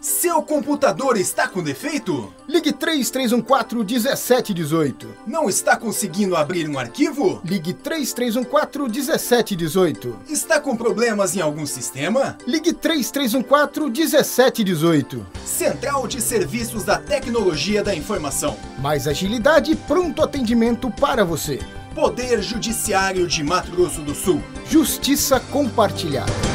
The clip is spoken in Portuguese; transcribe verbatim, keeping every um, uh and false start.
Seu computador está com defeito? Ligue três três um quatro, um sete um oito. Não está conseguindo abrir um arquivo? Ligue três três um quatro, um sete um oito. Está com problemas em algum sistema? Ligue três três um quatro, um sete um oito. Central de Serviços da Tecnologia da Informação. Mais agilidade e pronto atendimento para você. Poder Judiciário de Mato Grosso do Sul. Justiça compartilhada.